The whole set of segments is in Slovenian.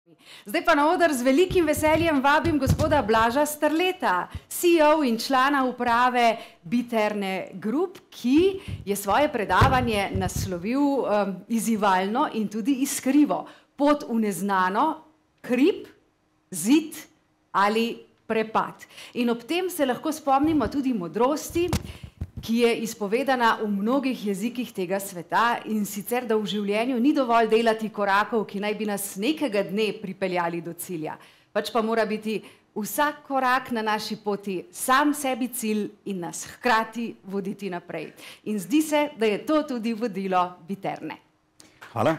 Zdaj pa na oder z velikim veseljem vabim gospoda Blaža Strleta, CEO in člana uprave Biterne Group, ki je svoje predavanje naslovil izzivalno in tudi iskrivo. Pot v neznano, hrib, zid ali prepad. In ob tem se lahko spomnimo tudi modrosti, ki je izpovedana v mnogih jezikih tega sveta, in sicer, da v življenju ni dovolj delati korakov, ki naj bi nas nekega dne pripeljali do cilja. Pač pa mora biti vsak korak na naši poti sam sebi cilj in nas hkrati voditi naprej. In zdi se, da je to tudi vodilo Biterne. Hvala.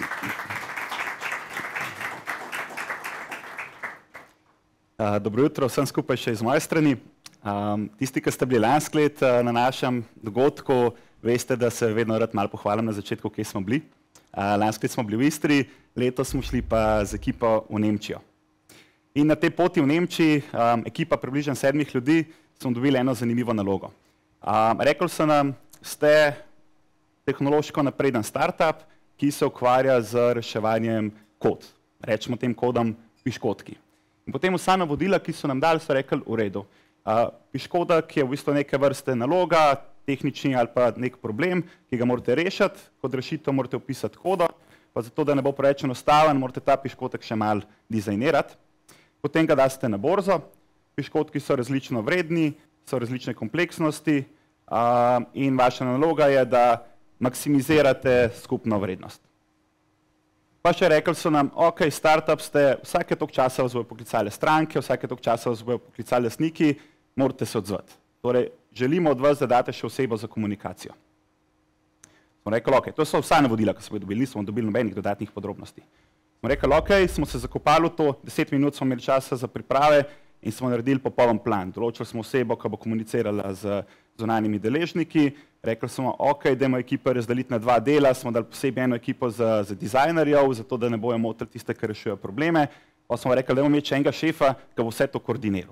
Dobro jutro vsem skupaj še iz moje strani. Tisti, ki ste bili lansko leto na našem dogodku, veste, da se vedno rad malo pohvalim na začetku, kje smo bili. Lansko leto smo bili v Istri, letos smo šli pa z ekipo v Nemčijo. In na tej poti v Nemčiji, ekipa približno 7 ljudi, smo dobili eno zanimivo nalogo. Rekli so nam, ste tehnološko napreden startup, ki se ukvarja z reševanjem kod. Rečemo tem kodom piškotki. In potem vsa navodila, ki so nam dali, so rekli v redu. Piškotek je v bistvu neke vrste naloga, tehnični ali pa nek problem, ki ga morate rešiti. Kot rešitev morate opisati kodo, pa zato, da ne bo preveč enostaven, morate ta piškotek še malo dizajnirati. Potem ga daste na borzo. Piškotki so različno vredni, so različne kompleksnosti in vaša naloga je, da maksimizirate skupno vrednost. Pa še rekli so nam, ok, startup ste, vsake toliko časa vas bojo poklicale stranke, vsake toliko časa vas bojo poklicali lastniki, morate se odzvati. Torej, želimo od vas, da date še osebo za komunikacijo. Smo rekli, ok, to so vsa navodila, ki smo jih dobili, nismo dobili nobenih dodatnih podrobnosti. Smo rekli, ok, smo se zakopali v to, 10 minut smo imeli časa za priprave in smo naredili popoln plan. Določili smo osebo, ki bo komunicirala z zunanjimi deležniki. Rekli smo, ok, dajmo ekipo razdeliti na 2 dela, smo dali posebej eno ekipo za dizajnerjev, zato da ne bojo motili tiste, ki rešujejo probleme. Pa smo rekli, dajmo imeti še enega šefa, ki bo vse to koordiniral.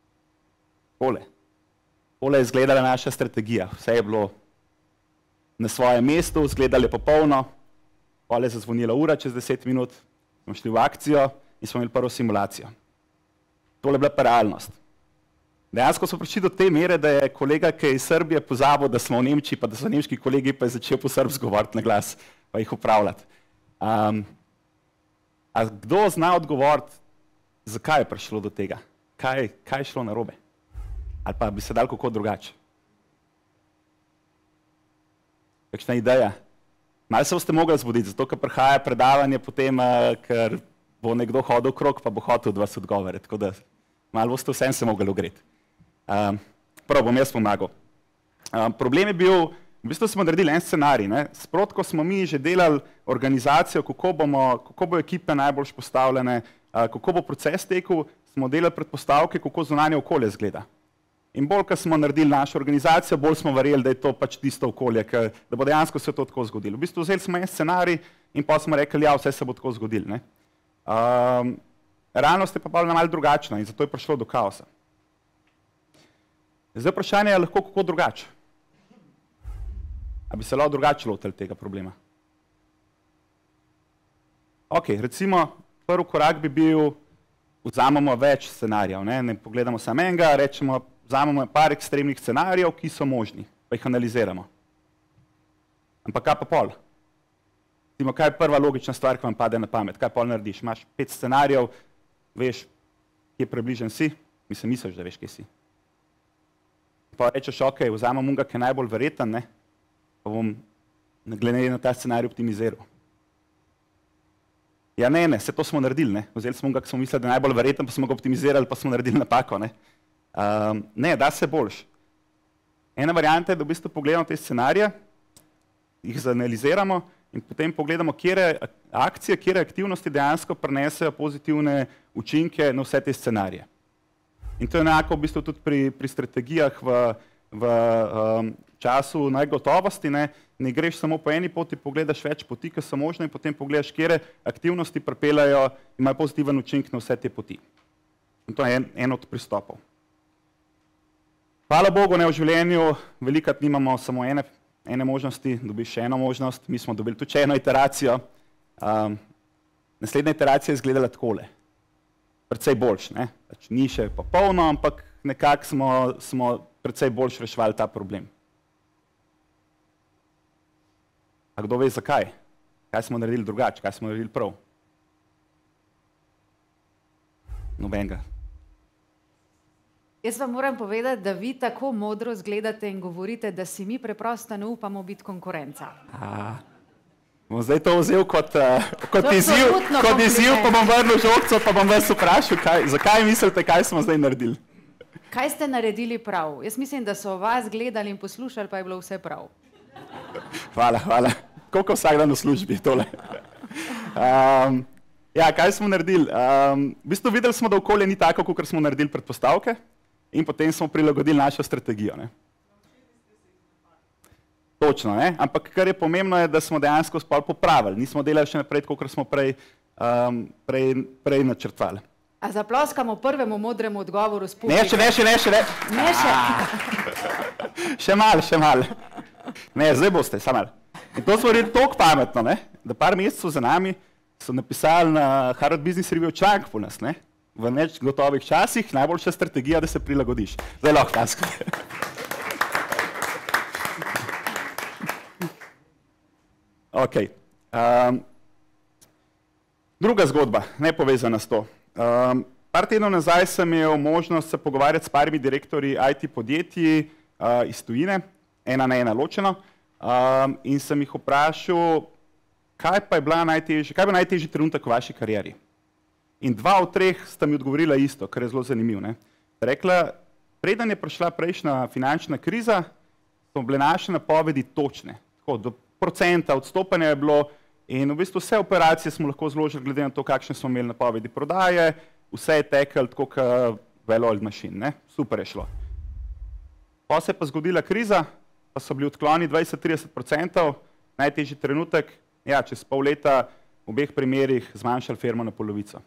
Tole je izgledala naša strategija. Vse je bilo na svojem mestu, izgledalo je popolno. Pole je zazvonila ura čez 10 minut, smo šli v akcijo in smo imeli prvo simulacijo. Tole je bila pa realnost. Dejansko smo prišli do te mere, da je kolega, ki je iz Srbije, pozabil, da smo v Nemčiji, pa da so nemški kolegi, pa je začel po srbsko govoriti na glas, pa jih upravljati. A kdo zna odgovoriti, zakaj je prišlo do tega? Kaj je šlo narobe? Ali pa bi se dal kako drugače? Kakšna ideja? Malo se boste mogli zbuditi, zato ker prihaja predavanje potem, ker bo nekdo hodil okrog, pa bo hotel od vas odgovoriti, tako da malo boste vsem se mogli ogreti. Prav, bom jaz pomagal. Problem je bil, v bistvu smo naredili en scenarij. Sprotko smo mi že delali organizacijo, kako bo ekipe najbolj postavljene, kako bo proces tekel, smo delali predpostavke, kako zunanje okolje izgleda. In bolj, ko smo naredili našo organizacijo, bolj smo verjeli, da je to pač tisto okolje, da bo dejansko se to tako zgodilo. V bistvu vzeli smo en scenarij in pa smo rekli, ja, vse se bo tako zgodilo. Realnost je pa malo drugačna in zato je prišlo do kaosa. Zdaj vprašanje je lahko kako drugače. A bi se lahko drugače lotili tega problema? Ok, recimo, prvi korak bi bil, vzamemo več scenarijev. Ne pogledamo samo enega, rečemo, vzamemo par ekstremnih scenarijev, ki so možni, pa jih analiziramo. Ampak kaj pa pol? Kaj je prva logična stvar, ki vam pade na pamet? Kaj pol narediš? Imaš 5 scenarijev, veš, kje približen si, misliš, da veš, kje si. Pa rečeš, ok, vzamem unga, ki je najbolj verjeten, pa bom glede na ta scenarij optimiziral. Ja, ne, vse to smo naredili, vzeli smo unga, ki smo mislili, da je najbolj verjeten, pa smo ga optimizirali, pa smo naredili napako. Ne, da se boljš. Ena varianta je, da v bistvu pogledamo te scenarije, jih zanaliziramo in potem pogledamo, kjere akcije, kjere aktivnosti dejansko prinesejo pozitivne učinke na vse te scenarije. In to je enako v bistvu tudi pri strategijah v času negotovosti. Ne greš samo po eni poti, pogledaš več poti, ki so možne in potem pogledaš, kjere aktivnosti pripeljajo in imajo pozitiven učinek na vse te poti. In to je en od pristopov. Hvala Bogu, v življenju velikokrat nimamo samo ene možnosti, dobiš še eno možnost, mi smo dobili tudi še eno iteracijo. Naslednja iteracija je izgledala takole. Precej boljš, ne? Pač ni še popolno, ampak nekako smo precej boljš reševali ta problem. A kdo ve zakaj? Kaj smo naredili drugače, kaj smo naredili prav? Nobenega. Jaz vam moram povedati, da vi tako modro zgledate in govorite, da si mi preprosto ne upamo biti konkurenca. Bom zdaj to vzel kot izziv, pa bom vrnil žogco, pa bom vas vprašal, zakaj mislite, kaj smo zdaj naredili? Kaj ste naredili prav? Jaz mislim, da so vas gledali in poslušali, pa je bilo vse prav. Hvala. Koliko vsak dan v službi tole? Ja, kaj smo naredili? V bistvu videli smo, da okolje ni tako, kot smo naredili predpostavke in potem smo prilagodili našo strategijo. Točno, ne? Ampak kar je pomembno je, da smo dejansko spol popravili. Nismo delali še naprej, kot smo prej načrtovali. A zaploskamo prvemu modremu odgovoru s publiko? Ne še. Ne še? Še malo. Ne, zdaj boste, samo malo. In to smo naredili toliko pametno, ne? Da par mesecev za nami so napisali na Harvard Business Review članek po nas, ne? V neč gotovih časih, najboljša strategija, da se prilagodiš. Zdaj lahko taskate. Ok. Druga zgodba, nepovezana s to. Par tednov nazaj sem imel možnost se pogovarjati s parimi direktorji IT podjetij iz tujine, ena na ena ločeno, in sem jih vprašal, kaj pa je bil najtežji trenutek v vaši karieri. In 2 od 3 sta mi odgovorila isto, kar je zelo zanimivo. Rekla, preden je prišla prejšnja finančna kriza, so bile naše napovedi točne. Tako, do procenta odstopanja je bilo in v bistvu vse operacije smo lahko zložili glede na to, kakšne smo imeli napovedi prodaje, vse je teklo tako kot well-oiled machine. Super je šlo. Pa se je pa zgodila kriza, pa so bili odkloni 20–30%, najtežji trenutek, ja, čez pol leta v obeh primerih zmanjšali firmo na polovico.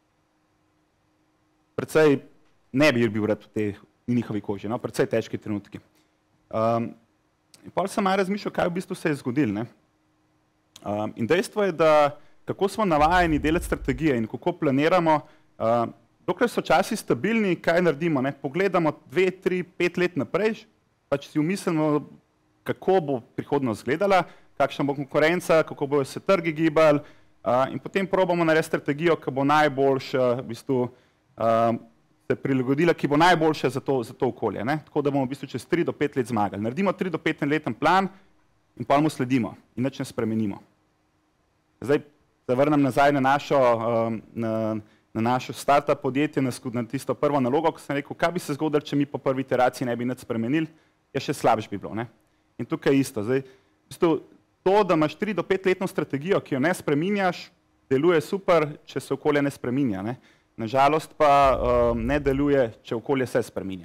Predvsej ne bi bil rad v tej njihovi koži, no? Predvsej težki trenutki. In potem sem malo razmišljal, kaj v bistvu se je zgodilo. In dejstvo je, da kako smo navajeni delati strategije in kako planiramo, dokler so časi stabilni, kaj naredimo? Pogledamo 2, 3, 5 let naprej, pač si umislimo, kako bo prihodnost izgledala, kakšna bo konkurenca, kako bodo se trgi gibali in potem probamo narediti strategijo, ki bo najboljša, v bistvu se prilagodila, ki bo najboljša za to okolje. Tako da bomo v bistvu čez 3 do 5 let zmagali. Naredimo 3 do 5 leten plan in pa mu sledimo in nič ne spremenimo. Zdaj se vrnem nazaj na našo startup podjetje, na tisto prvo nalogo, ko sem rekel, kaj bi se zgodilo, če mi po prvi iteraciji ne bi nič spremenili, je še slabše bi bilo. In tukaj je isto. Zdaj, v bistvu, to, da imaš 3 do 5 letno strategijo, ki jo ne spreminjaš, deluje super, če se okolje ne spreminja. Nažalost pa ne deluje, če okolje se spreminja.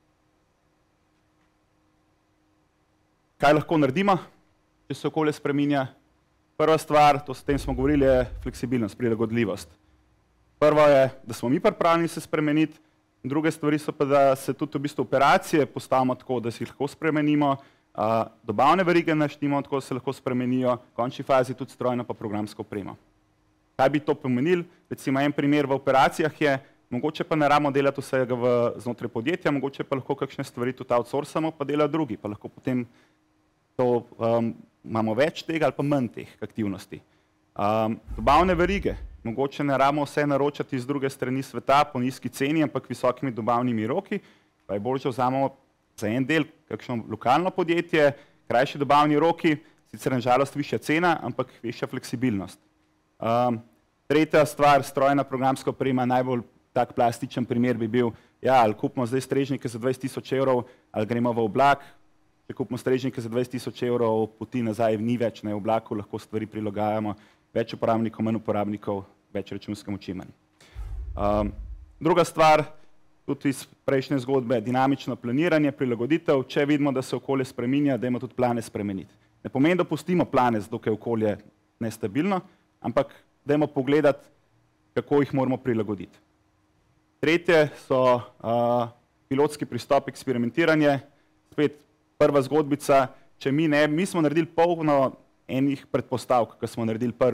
Kaj lahko naredimo, če se okolje spreminja? Prva stvar, to s tem smo govorili, je fleksibilnost, prilagodljivost. Prvo je, da smo mi pripravljeni se spremeniti, druge stvari so pa, da se tudi v bistvu operacije postavimo tako, da si jih lahko spremenimo, dobavne verige naštimo tako, da se lahko spremenijo, v končni fazi tudi strojno pa programsko opremo. Kaj bi to pomenili? Recimo en primer v operacijah je, mogoče pa ne rabimo delati vsega znotraj podjetja, mogoče pa lahko kakšne stvari tudi outsourcamo, pa delajo drugi, pa lahko potem to imamo več tega ali pa manj teh aktivnosti. Dobavne verige, mogoče ne rabimo vse naročati iz druge strani sveta po nizki ceni, ampak visokimi dobavnimi roki, pa je bolj, če vzamemo za en del kakšno lokalno podjetje, krajši dobavni roki, sicer nažalost višja cena, ampak višja fleksibilnost. Tretja stvar, strojna programska oprema, najbolj tak plastičen primer bi bil, ja, ali kupimo zdaj strežnike za 20.000 evrov, ali gremo v oblak, če kupimo strežnike za 20.000 evrov, poti nazaj ni več, v oblaku lahko stvari prilagajamo, več uporabnikov, manj uporabnikov, več računske moči manj. Druga stvar, tudi iz prejšnje zgodbe, dinamično planiranje, prilagoditev, če vidimo, da se okolje spreminja, dajmo tudi plane spremeniti. Ne pomeni, da pustimo plane, dokaj je okolje nestabilno, ampak dajmo pogledati, kako jih moramo prilagoditi. Tretje so pilotski pristop, eksperimentiranje. Spet prva zgodbica, če mi smo naredili polno enih predpostavk, ko smo naredili prvi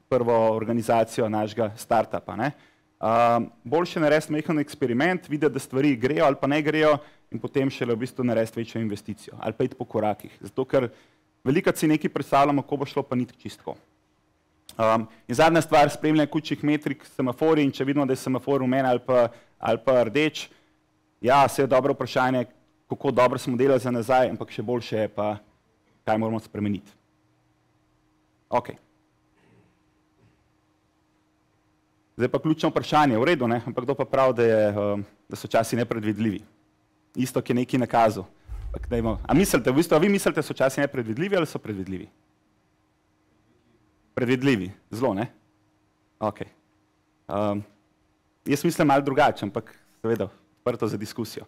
prvo organizacijo našega startupa. Boljše narediti majhen eksperiment, videti, da stvari grejo ali pa ne grejo in potem šele v bistvu narediti večjo investicijo ali pa iti po korakih. Zato, ker velikokrat si nekaj predstavljamo, ko bo šlo, pa ni čistko. In zadnja stvar, spremljanje kučnih metrik, semafori, in če vidimo, da je semafor rumen ali pa rdeč, ja, vse je dobro vprašanje, kako dobro smo delali za nazaj, ampak še boljše je pa, kaj moramo spremeniti. Ok. Zdaj pa ključno vprašanje, v redu, ne? Ampak kdo pa pravi, da so časi nepredvidljivi? Isto, ki je nekaj nakazal. A mislite, v bistvu, a vi mislite, so časi nepredvidljivi ali so predvidljivi? Predvidljivi, zelo, ne? Ok. Jaz mislim malo drugače, ampak seveda, odprto za diskusijo.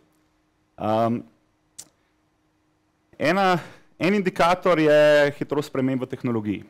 En indikator je hitrost sprememb v tehnologiji.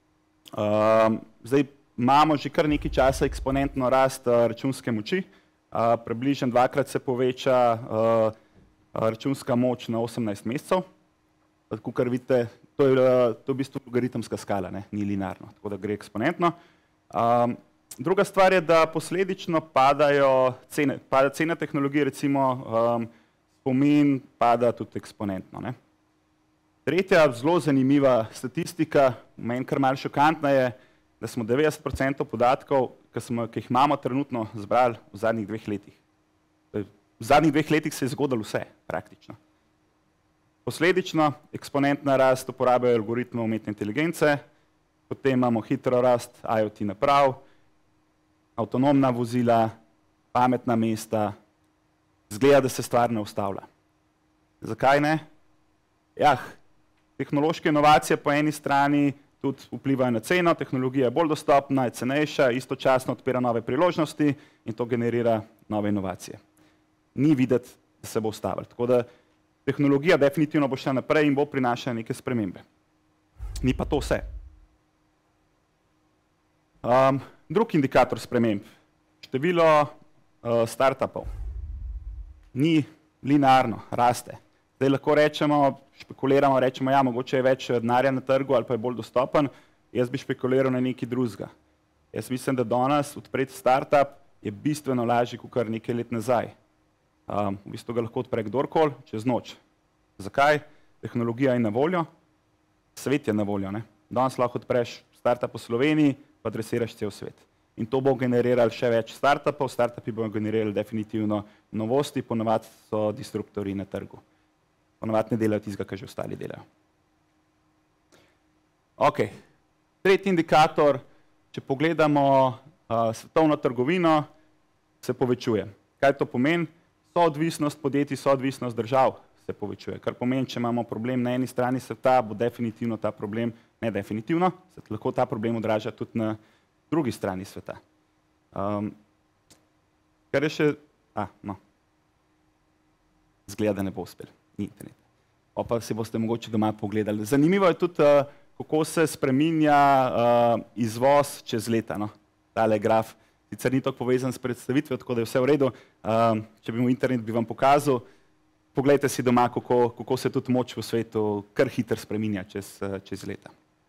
Zdaj imamo že kar nekaj časa eksponentno rast računske moči, približno dvakrat se poveča računska moč na 18 mesecev. Kakor vidite, to je v bistvu logaritemska skala, ni linearno, tako da gre eksponentno. Druga stvar je, da posledično padajo cene tehnologije, recimo spomin pada tudi eksponentno. Tretja zelo zanimiva statistika, meni kar malo šokantna je, da smo 90% podatkov, ki jih imamo trenutno, zbrali v zadnjih 2 letih. V zadnjih 2 letih se je zgodilo vse, praktično. Posledično eksponentna rast uporabljajo algoritme umetne inteligence, potem imamo hitro rast IoT naprav, avtonomna vozila, pametna mesta, izgleda, da se stvar ne ustavlja. Zakaj ne? Tehnološke inovacije po eni strani tudi vplivajo na ceno, tehnologija je bolj dostopna, je cenejša, istočasno odpira nove priložnosti in to generira nove inovacije. Ni videti, da se bo ustavilo. Tako da tehnologija definitivno bo šla naprej in bo prinašala neke spremembe. Ni pa to vse. Drug indikator sprememb, število startupov, ni linearno, raste. Zdaj lahko rečemo, špekuliramo, rečemo, ja, mogoče je več denarja na trgu ali pa je bolj dostopen, jaz bi špekuliral na nekaj drugega. Jaz mislim, da danes odpreti startup je bistveno lažje, kot kar nekaj let nazaj. V bistvu ga lahko odpre kdorkoli, čez noč. Zakaj? Tehnologija je na voljo, svet je na voljo. Danes lahko odpreš startup v Sloveniji, pa adresiraš cel svet. In to bo generiralo še več startupov, startupi bodo generirali definitivno novosti, ponavadi so disruptorji na trgu. Ponavadi ne delajo tistega, kar že ostali delajo. Ok, tretji indikator, če pogledamo svetovno trgovino, se povečuje. Kaj to pomeni? Soodvisnost podjetij, soodvisnost držav se povečuje. Kar pomeni, če imamo problem na eni strani sveta, bo definitivno ta problem, ne definitivno, se lahko ta problem odraža tudi na drugi strani sveta. Kar je še, zgleda, da ne bo uspel. Internet. Pa si boste mogoče doma pogledali. Zanimivo je tudi, kako se spreminja izvoz čez leta. Tale graf sicer ni tako povezan s predstavitvijo, tako da je vse v redu. Če bi mu internet bi vam pokazal, poglejte si doma, kako se tudi moč v svetu kar hitro spreminja čez leta.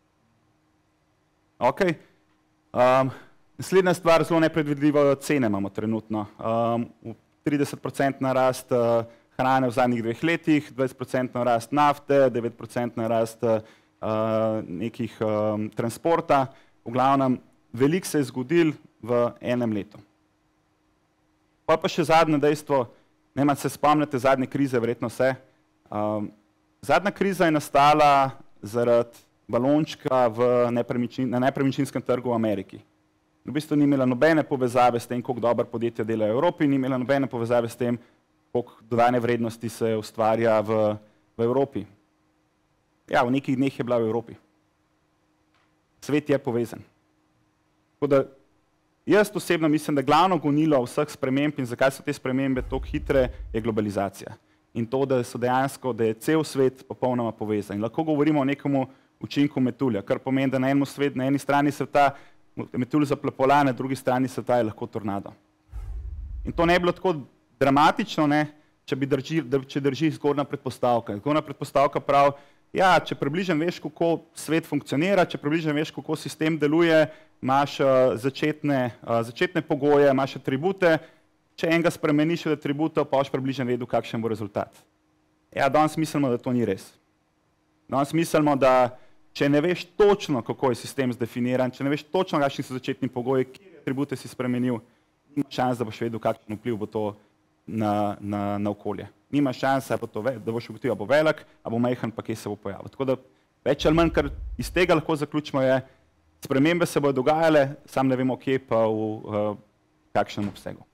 Ok. Naslednja stvar, zelo nepredvidljivo cene imamo trenutno. 30% rast hrane v zadnjih 2 letih, 20% rast nafte, 9% rast nekih transporta. V glavnem, veliko se je zgodilo v enem letu. Pa še zadnje dejstvo, ne se spomnite zadnje krize, verjetno vse. Zadnja kriza je nastala zaradi balončka na nepremičninskem trgu v Ameriki. V bistvu ni imela nobene povezave s tem, koliko dobro podjetja delajo v Evropi, ni imela nobene povezave s tem, koliko dodane vrednosti se ustvarja v Evropi. Ja, v nekih dneh je bila v Evropi. Svet je povezan. Tako da jaz osebno mislim, da glavno gonilo vseh sprememb in zakaj so te spremembe tako hitre, je globalizacija. In to, da je cel svet popolnoma povezan. In lahko govorimo o nekomu učinku metulja, kar pomeni, da na eni strani sveta metulj zaplepola, na drugi strani sveta je lahko tornado. In to ne bi bilo tako dramatično, če drži zgornja predpostavka. Zgornja predpostavka pravi, ja, če približno veš, kako svet funkcionira, če približno veš, kako sistem deluje, imaš začetne pogoje, imaš atribute, če enega spremeniš od atributov, pa boš približno vedel, kakšen bo rezultat. Ja, danes mislimo, da to ni res. Danes mislimo, da če ne veš točno, kako je sistem zdefiniran, če ne veš točno, kakšni so začetni pogoji, kje atribute si spremenil, nima šans, da boš vedel, kakšen vpliv bo to na okolje. Nima šansa, da boš ugotovil, a bo velik, a bo majhen, pa kje se bo pojavil. Tako da več ali manj, kar iz tega lahko zaključimo, je, spremembe se bodo dogajale, sam ne vemo, kje pa v kakšnem obsegu.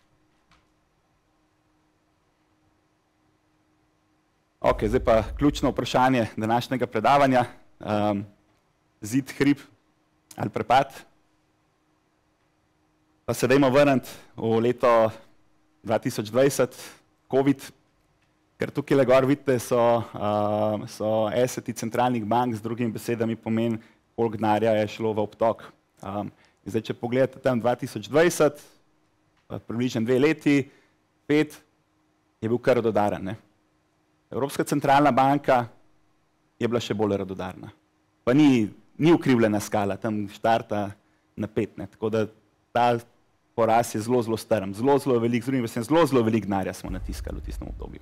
Ok, zdaj pa ključno vprašanje današnjega predavanja. Zid, hrib ali prepad. Pa se dajmo vrniti v leto 2020, COVID, ker tukaj gor vidite so asseti centralnih bank, z drugimi besedami pomeni, koliko denarja je šlo v obtok. Zdaj, če pogledate tam 2020, približno 2 leti, 5, je bil kar radodaren. Evropska centralna banka je bila še bolj radodarna. Pa ni ukrivljena skala, tam štarta na 5. Tako da ta poraz je zelo strm, zelo velik, zelo velik denarja smo natiskali v tistem obdobju.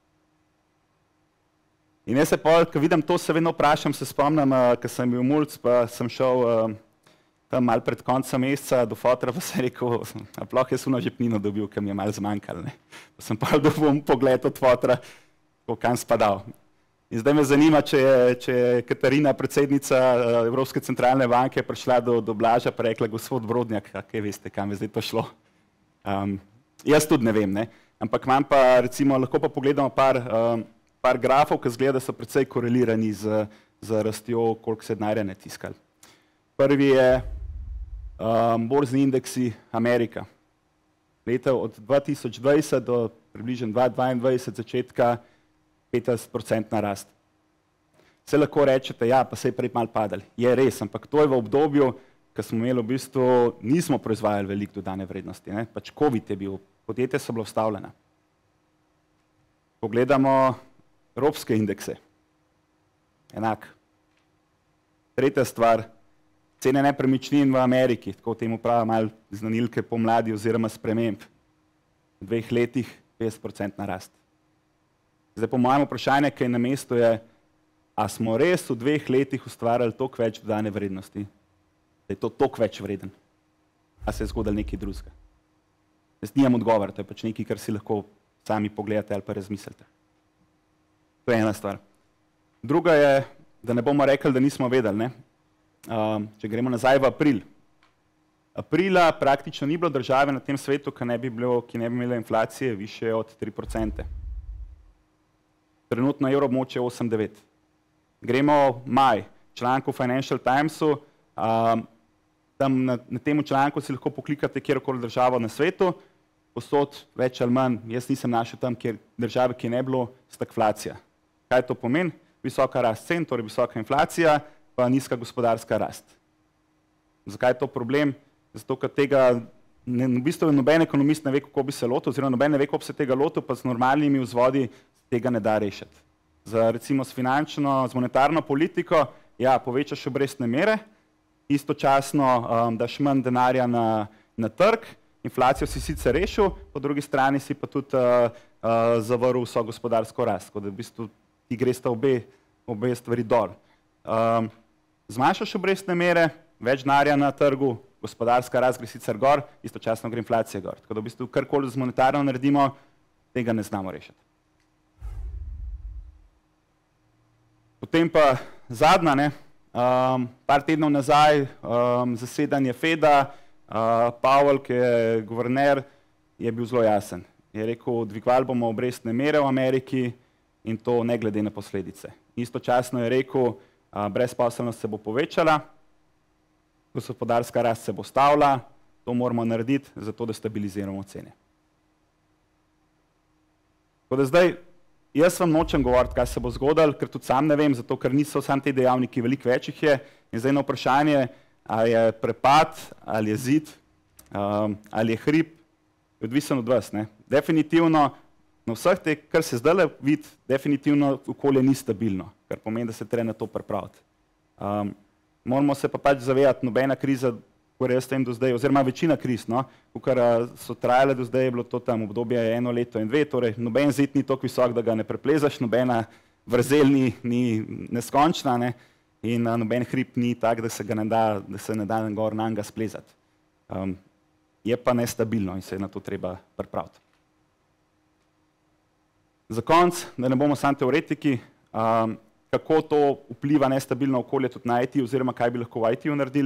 In jaz se pa, ko vidim to, se vedno vprašam, se spomnim, ko sem bil mulc, pa sem šel tam malo pred koncem meseca do fotra, pa sem rekel, a ploh jaz uno žepnino dobil, ker mi je malo zmanjkalo. Pa sem pa dobil pogled od fotra, kam spadal. In zdaj me zanima, če je Katarina, predsednica Evropske centralne banke, prišla do Blaža pa rekla, gospod Brodnjak, kaj veste, kam je zdaj to šlo. Jaz tudi ne vem, ampak imam pa, recimo, lahko pa pogledamo par grafov, ki zgleda, da so precej korelirani z rastjo, koliko se denarja ne tiskali. Prvi je borzni indeksi Amerika. Leta od 2020 do približno 2022 začetka 50% rast. Se lahko rečete, ja, pa se je prej malo padali. Je res, ampak to je v obdobju, ko smo imeli v bistvu, nismo proizvajali veliko dodane vrednosti. Pač COVID je bil, podjetja so bila ustavljena. Pogledamo evropske indekse. Enak. Tretja stvar, cene nepremičnin v Ameriki, tako temu pravi malo znanilke pomladi oziroma sprememb. V 2 letih 50% rast. Zdaj, po mojem vprašanju, kaj na mestu je, a smo res v 2 letih ustvarjali toliko več dodane vrednosti, da je to toliko več vreden, a se je zgodilo nekaj drugega. Jaz nimam odgovora, to je pač nekaj, kar si lahko sami pogledate ali pa razmislite. To je ena stvar. Druga je, da ne bomo rekli, da nismo vedeli. Če gremo nazaj v april. Aprila praktično ni bilo države na tem svetu, ki ne bi imela inflacije više od 3%. Trenutno evroobmočje 8,9. Gremo maj, članek v Financial Timesu, tam na tem članku si lahko poklikate kjerkoli državo na svetu, posod več ali manj, jaz nisem našel tam države, ki ne bilo stagflacija. Kaj to pomeni? Visoka rast cen, torej visoka inflacija, pa nizka gospodarska rast. Zakaj je to problem? Zato, ker tega, v bistvu noben ekonomist ne ve, kako bi se lotil, oziroma noben ne ve, kako bi se tega lotil, pa z normalnimi vzvodi tega ne da rešiti. Recimo s monetarno politiko, ja, povečaš obrestne mere, istočasno daš manj denarja na trg, inflacijo si sicer rešil, po drugi strani si pa tudi zavrl vso gospodarsko rast, tako da v bistvu ti gresta obe stvari dol. Zmanjšaš obrestne mere, več denarja na trgu, gospodarska rast gre sicer gor, istočasno gre inflacija gor. Tako da v bistvu karkoli z monetarno naredimo, tega ne znamo rešiti. Potem pa zadnja, par tednov nazaj, zasedanje Feda, Powell, ki je guverner, je bil zelo jasen. Je rekel, dvigovali bomo obrestne mere v Ameriki in to ne glede na posledice. Istočasno je rekel, brezposelnost se bo povečala, gospodarska rast se bo ustavila, to moramo narediti, zato da stabiliziramo cene. Tako da zdaj, jaz vam nočem govoriti, kaj se bo zgodilo, ker tudi sam ne vem, zato ker niso samo te dejavniki, veliko več jih je. In zdaj na vprašanje, ali je prepad, ali je zid, ali je hrib, je odvisen od vas. Definitivno, na vseh teh, kar se zdaj vidi, definitivno okolje ni stabilno. kar pomeni, da se treba na to pripraviti. Moramo se pa pač zavedati, nobena kriza, kot jaz tem do zdaj, oziroma večina kriz, no, kar so trajale do zdaj, je bilo to tam obdobje 1 leto in 2, torej noben zid ni toliko visok, da ga ne preplezaš, nobena vrzel ni neskončna, ne, in noben hrib ni tak, da se ne da gor na njega splezati. Je pa nestabilno in se je na to treba pripraviti. Za konec, da ne bomo samo teoretiki, kako to vpliva nestabilno okolje tudi na IT, oziroma kaj bi lahko v IT-ju naredili.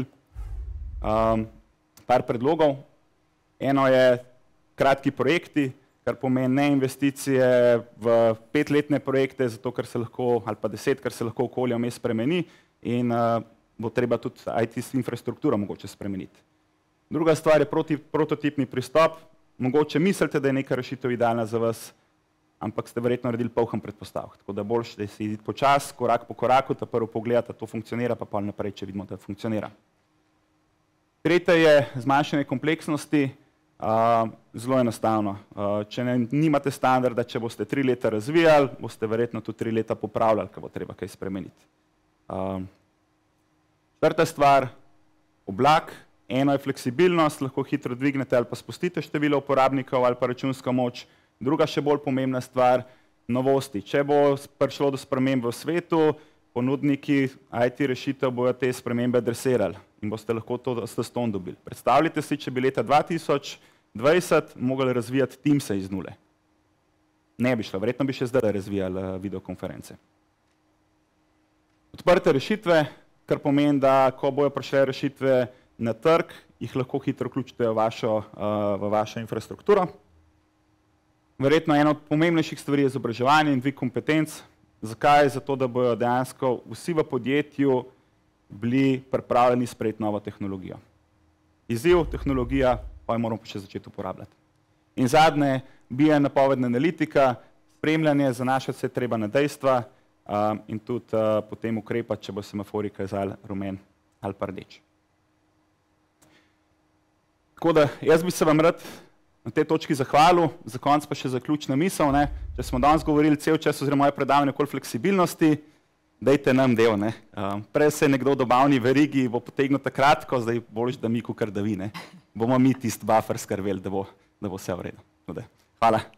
Par predlogov. Eno je kratki projekti, kar pomeni ne investicije v 5-letne projekte, zato ker se lahko, ali pa 10, ker se lahko okolje vmes spremeni in bo treba tudi IT infrastrukturo mogoče spremeniti. Druga stvar je prototipni pristop. Mogoče mislite, da je neka rešitev idealna za vas, ampak ste verjetno naredili poln predpostavk. Tako da boljše, da si idete počasi, korak po koraku, ta prvo pogledate, da to funkcionira, pa pol naprej, če vidimo, da funkcionira. Tretje je zmanjšanje kompleksnosti. Zelo enostavno. Če nimate standarda, če boste 3 leta razvijali, boste verjetno tudi 3 leta popravljali, ko bo treba kaj spremeniti. Četrta stvar, oblak. Eno je fleksibilnost, lahko hitro dvignete ali pa spustite število uporabnikov ali pa računsko moč. Druga še bolj pomembna stvar, novosti. Če bo prišlo do sprememb v svetu, ponudniki IT rešitev bojo te spremembe adresirali in boste lahko to zastonj dobili. Predstavljajte si, če bi leta 2020 mogli razvijati Teamse iz nule. Ne bi šlo, verjetno bi še zdaj razvijali videokonference. Odprte rešitve, kar pomeni, da ko bojo prišle rešitve na trg, jih lahko hitro vključite v vašo infrastrukturo. Verjetno ena od pomembnejših stvari je izobraževanje in dvig kompetenc. Zakaj? Zato, da bojo dejansko vsi v podjetju bili pripravljeni sprejeti novo tehnologijo. Izziv, tehnologija, pa jo moramo še začeti uporabljati. In zadnje, BI napovedna analitika, spremljanje, zanašati se treba na dejstva in tudi potem ukrepati, če bo semafori kazali rumen ali pa rdeč. Tako da, jaz bi se vam rad na tej točki zahvalil, za konec pa še zaključna misel. Če smo danes govorili cel čas oziroma moje predavanje okoli fleksibilnosti, dajte nam del. Prej se je nekdo v dobavni verigi bo potegnil takrat, ko zdaj boljš, da mi, kakor da vi. Bomo mi tisti buffer skrbeli, da bo vse v redu. Hvala.